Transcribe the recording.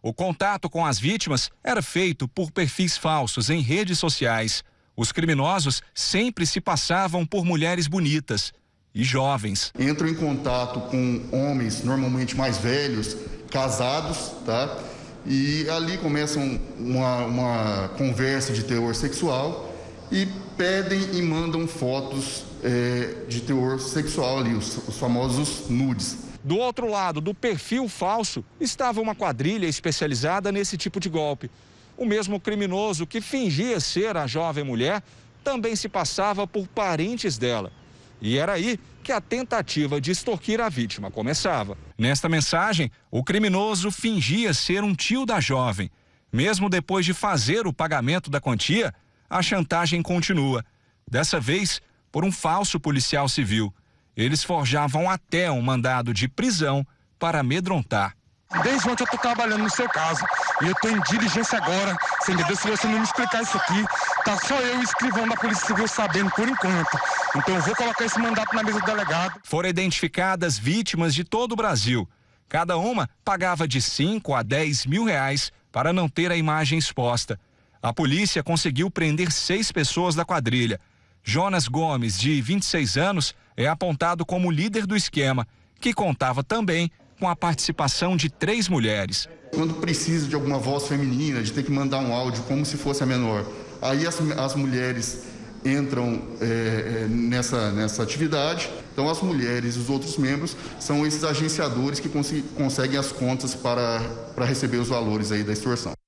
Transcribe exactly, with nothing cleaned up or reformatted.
O contato com as vítimas era feito por perfis falsos em redes sociais. Os criminosos sempre se passavam por mulheres bonitas e jovens. Entram em contato com homens normalmente mais velhos, casados, tá? E ali começam uma, uma conversa de teor sexual e pedem e mandam fotos é, de teor sexual ali, os, os famosos nudes. Do outro lado do perfil falso estava uma quadrilha especializada nesse tipo de golpe. O mesmo criminoso que fingia ser a jovem mulher também se passava por parentes dela. E era aí que a tentativa de extorquir a vítima começava. Nesta mensagem, o criminoso fingia ser um tio da jovem. Mesmo depois de fazer o pagamento da quantia, a chantagem continua. Dessa vez, por um falso policial civil. Eles forjavam até um mandado de prisão para amedrontar. Desde ontem eu estou trabalhando no seu caso e eu estou em diligência agora, você entendeu? Se você não me explicar isso aqui, tá só eu e o escrivão da Polícia Civil sabendo por enquanto. Então eu vou colocar esse mandato na mesa do delegado. Foram identificadas vítimas de todo o Brasil. Cada uma pagava de cinco a dez mil reais para não ter a imagem exposta. A polícia conseguiu prender seis pessoas da quadrilha. Jonas Gomes, de vinte e seis anos, é apontado como líder do esquema, que contava também com a participação de três mulheres. Quando precisa de alguma voz feminina, de ter que mandar um áudio como se fosse a menor, aí as, as mulheres entram é, nessa, nessa atividade. Então as mulheres e os outros membros são esses agenciadores que cons- conseguem as contas para, para receber os valores aí da extorsão.